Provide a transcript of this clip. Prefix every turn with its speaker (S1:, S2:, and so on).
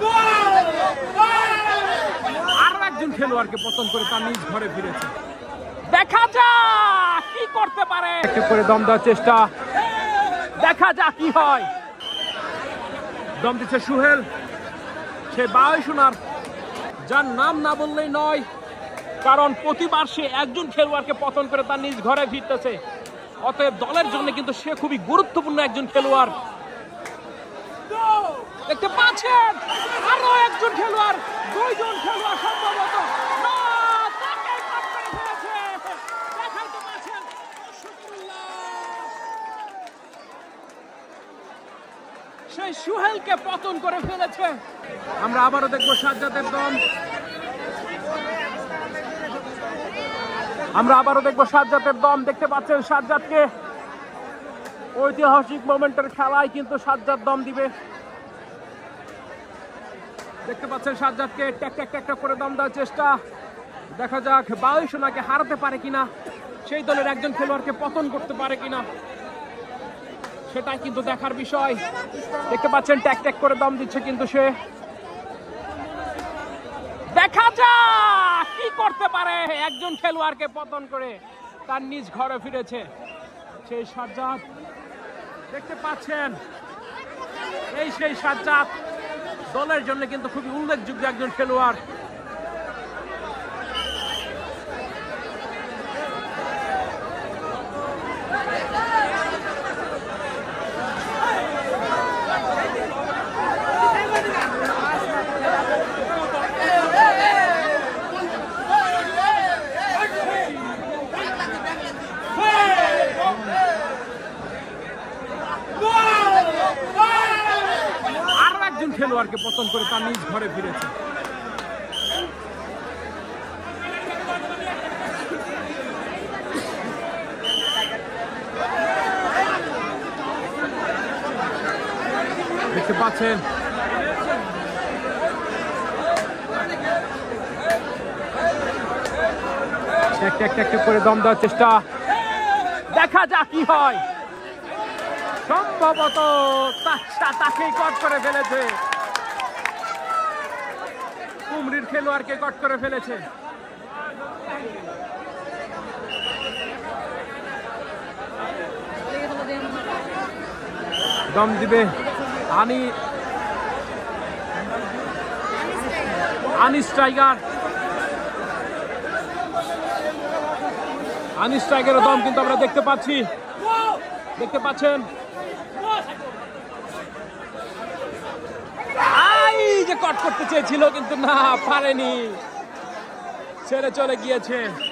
S1: আরো একজন খেলোয়াড়কে পতন করে তার নিজ ঘরে ফিরেছে। দেখা যাক কি করতে পারে, একটা করে দম দেওয়ার চেষ্টা, দেখা যাক কি হয়। দম দিচ্ছে সুহেল, সে বায়ু সোনার, যার নাম না বললেই নয়, কারণ প্রতিবার সে একজন খেলোয়াড়কে পতন করে তার নিজ ঘরে ফিরতেছে। অতএব দলের জন্য কিন্তু সে খুবই গুরুত্বপূর্ণ একজন খেলোয়াড়। দেখতে পাচ্ছেন আরো একজন খেলোয়াড়, দুইজন খেলোয়াড় সম্ভবত সেই সুহেলকে পতন করে ফেলেছে। আমরা আবারও দেখবো সাজ্জাদের দম, আমরা আবারও দেখবো সাজ্জাদের দম। দেখতে পাচ্ছেন সাজ্জাদকে, ঐতিহাসিক মোমেন্টের খেলায় কিন্তু সাজ্জাদ দম দিবে। দেখতে পাচ্ছেন সাজ্জাদকে ট্যাক ট্যাক ট্যাক করে দম দেওয়ার চেষ্টা, দেখা যাক বায়ু সোনাকে হারাতে পারে কিনা, সেই দলের একজন খেলোয়াড়কে পতন করতে পারে কিনা, সেটাই কিন্তু দেখার বিষয়। দেখতে পাচ্ছেন ট্যাক ট্যাক করে দম দিচ্ছে কিন্তু সে, দেখা যাক কি করতে পারে। একজন খেলোয়াড়কে পতন করে তার নিজ ঘরে ফিরেছে সেই সাজ্জাদ। দেখতে পাচ্ছেন এই সেই সাজ্জাদ, দলের জন্য কিন্তু খুবই উল্লেখযোগ্য একজন খেলোয়াড়। খেলোয়াড়কে পতন করে তার নিজ ঘরে ফিরেছে। দেখতে পাচ্ছেন একটা করে দম দেওয়ার চেষ্টা, দেখা যাক কি হয়। সম্ভবত তাকেই কট করে ফেলেছে, কুমড়ির খেলোয়াড়কে কট করে ফেলেছে। দম দিবে আনিস টাইগার, আনিস টাইগারের দম কিন্তু আমরা দেখতে পাচ্ছি। দেখতে পাচ্ছেন যে কট করতে চেয়েছিল কিন্তু না পারেনি, ছেড়ে চলে গিয়েছে।